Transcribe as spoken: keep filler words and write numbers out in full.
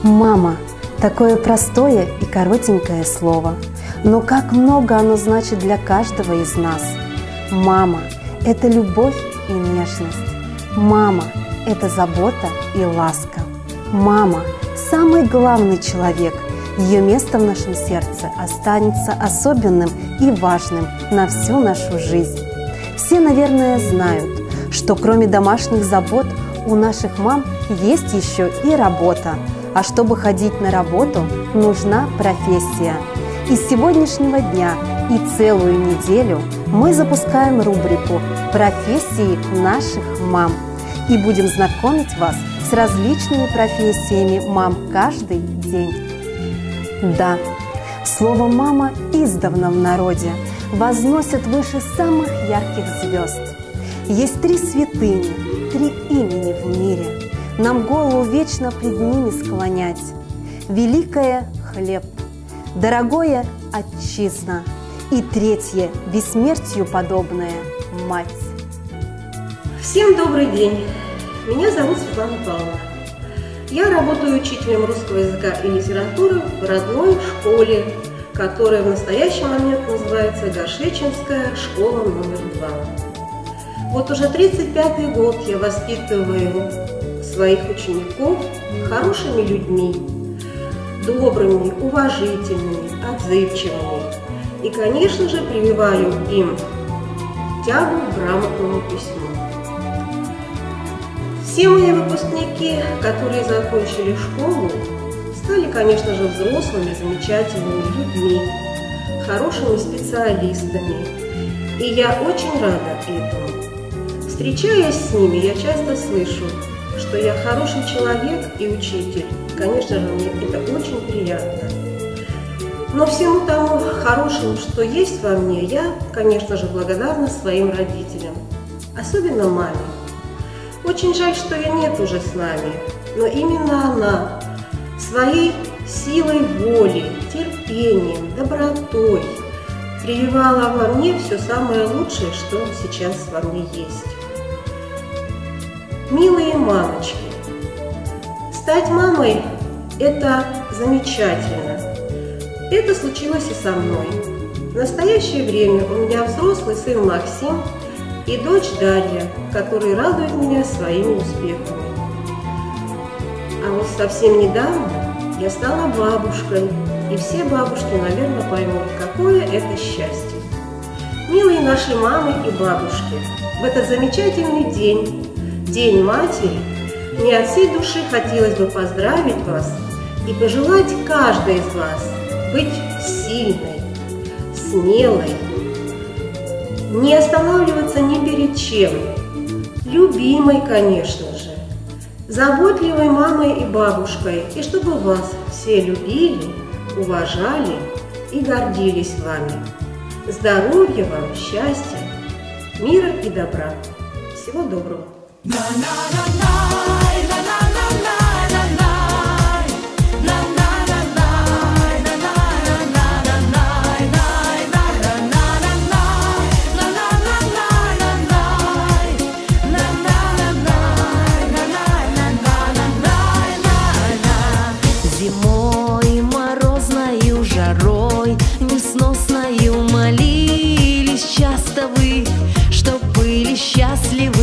Мама – такое простое и коротенькое слово, но как много оно значит для каждого из нас. Мама – это любовь и нежность. Мама – это забота и ласка. Мама – самый главный человек. Ее место в нашем сердце останется особенным и важным на всю нашу жизнь. Все, наверное, знают, что кроме домашних забот у наших мам есть еще и работа. А чтобы ходить на работу, нужна профессия. И с сегодняшнего дня и целую неделю мы запускаем рубрику «Профессии наших мам» и будем знакомить вас с различными профессиями мам каждый день. Да, слово «мама» издавна в народе возносят выше самых ярких звезд. Есть три святыни, три имени в мире. Нам голову вечно пред ними склонять. Великое – хлеб, дорогое – отчизна, и третье – бессмертию подобное – мать. Всем добрый день! Меня зовут Светлана Павловна. Я работаю учителем русского языка и литературы в родной школе, которая в настоящий момент называется Горшеченская школа номер два. Вот уже тридцать пятый год я воспитываю своих учеников хорошими людьми, добрыми, уважительными, отзывчивыми. И, конечно же, прививаю им тягу к грамотному письму. Все мои выпускники, которые закончили школу, стали, конечно же, взрослыми, замечательными людьми, хорошими специалистами. И я очень рада этому. Встречаясь с ними, я часто слышу, что я хороший человек и учитель. Конечно же, мне это очень приятно. Но всему тому хорошему, что есть во мне, я, конечно же, благодарна своим родителям, особенно маме. Очень жаль, что ее нет уже с нами, но именно она своей силой воли, терпением, добротой прививала во мне все самое лучшее, что сейчас во мне есть. Милые мамочки, стать мамой – это замечательно. Это случилось и со мной. В настоящее время у меня взрослый сын Максим и дочь Дарья, которые радуют меня своими успехами. А вот совсем недавно я стала бабушкой, и все бабушки, наверное, поймут, какое это счастье. Милые наши мамы и бабушки, в этот замечательный день, День матери, мне от всей души хотелось бы поздравить вас и пожелать каждой из вас быть сильной, смелой, не останавливаться ни перед чем, любимой, конечно же, заботливой мамой и бабушкой, и чтобы вас все любили, уважали и гордились вами. Здоровья вам, счастья, мира и добра. Всего доброго! Зимой морозною жарой, несносною молились часто вы, чтоб были счастливы